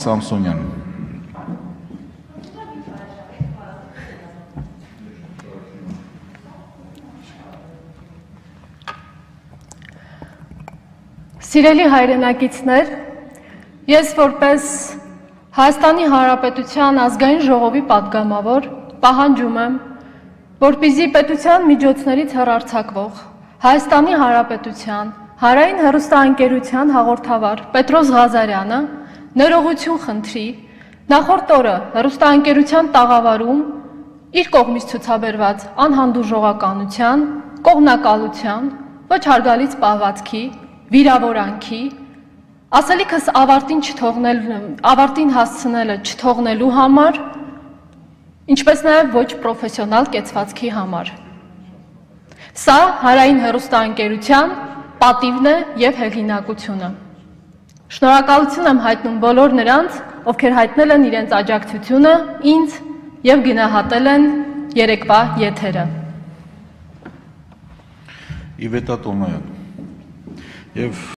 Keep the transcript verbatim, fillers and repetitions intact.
Սամսոնյան։ Սիրելի հայրենակիցներ, ես որպես Հայաստանի Հանրապետության ազգային ժողովի պատգամավոր պահանջում եմ, որպեսզի պետության միջոցներից հեռարձակվող Հայաստանի Հանրապետության Հանրային հեռուստաընկերության հաղորդավար Պետրոս Ղազարյանը ներողություն խնդրի նախորդ օրը հեռուստաընկերության տաղավարում իր կողմից ցուցաբերված անհանդուրժողականության, կողմնակալության, ոչ հարգալից պահվածքի, վիրավորանքի, ասելիքս ավարտին չթողնել, ավարտին հասցնելը չթողնելու համար, ինչպես նաև ոչ պրոֆեսիոնալ կեցվածքի համար։ Սա Հանրային հեռուստաընկերության պատիվն է և հեղինակությունը։ Շնորհակալություն եմ հայտնում բոլոր նրանց, ովքեր հայտնել են իրենց աջակցությունը ինձ և գնահատել են երեկվա եթերը։ Իվետա Տոնոյան և